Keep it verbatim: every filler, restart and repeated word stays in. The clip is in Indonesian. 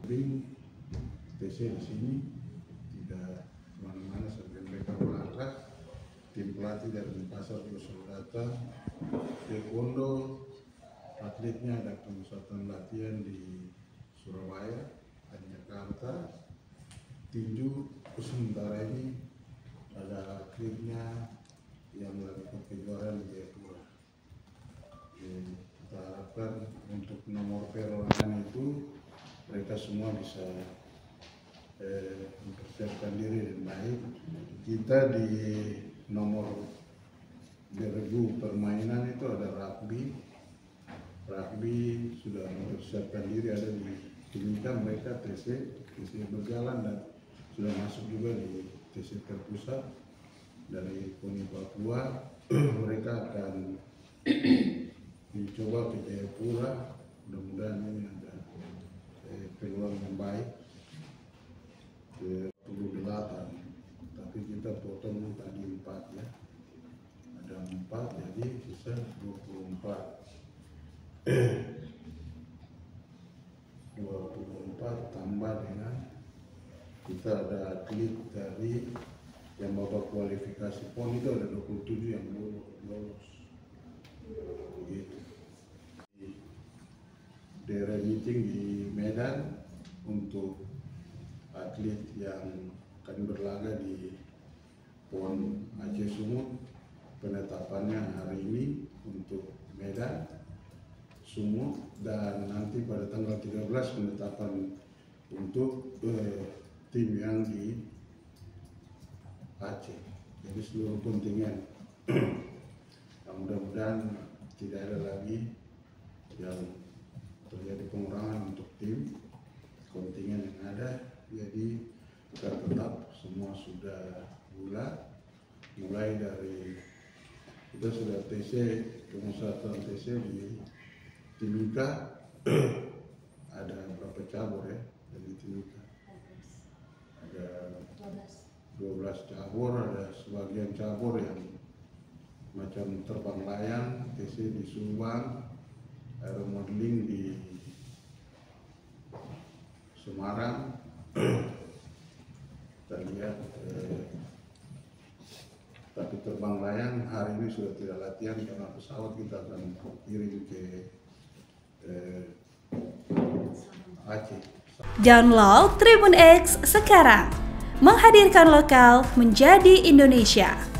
modeling T C di sini, tidak kemana-mana sampai mereka berangkat. Tim pelatih dari Denpasar juga sudah datang. Taekwondo atletnya ada pemusatan latihan di Surabaya dan Jakarta. Tinju sementara ini ada atletnya yang melakukan kejuaraan di Jayapura. Kita harapkan untuk nomor perorangan itu mereka semua bisa eh, mempersiapkan diri dengan baik. Kita di nomor bergu permainan itu ada rugby. Rugby sudah mempersiapkan diri, ada di Timika mereka T C, T C berjalan dan sudah masuk juga di T C terpusat. Dari Koni Papua mereka akan dicoba ke Jayapura. Mudah-mudahan ini ada eh, peluang yang baik ke dua puluh delapan, tapi kita potong tadi empat ya, ada empat jadi bisa dua puluh empat. dua puluh empat tambah dengan kita ada atlet dari yang babak kualifikasi pon itu ada dua puluh tujuh yang lolos. Begitu. Daerah meeting di Medan untuk atlet yang akan berlaga di PON Aceh Sumut, penetapannya hari ini untuk Medan, Sumut, dan nanti pada tanggal tiga belas penetapan untuk eh, tim yang di Aceh. Jadi seluruh kontingen. Nah, mudah-mudahan tidak ada lagi yang terjadi pengurangan untuk tim kontingen yang ada. Jadi kita tetap semua sudah bulat, mulai dari kita sudah T C, pemusatan T C di Timika. Ada berapa cabur ya dari Timika? Ada dua belas cabur, ada sebagian cabur yang macam terbang layang, T C di Subang, aero modeling di Semarang. Kita lihat eh, tapi terbang layang hari ini sudah tidak latihan karena pesawat kita akan kirim ke eh, Aceh. Download Tribun X sekarang, menghadirkan lokal menjadi Indonesia.